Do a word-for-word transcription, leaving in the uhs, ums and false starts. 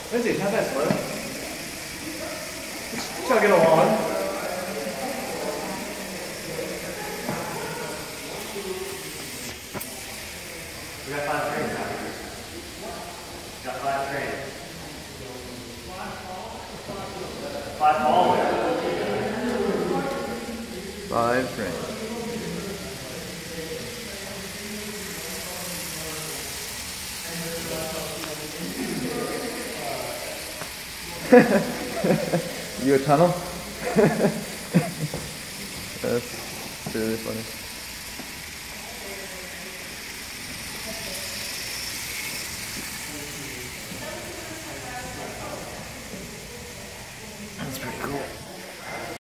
Lindsay, how's that slow? Chugging along. We got five trains now. Got five trains. Five followers. Five trains. You a tunnel? That's really funny.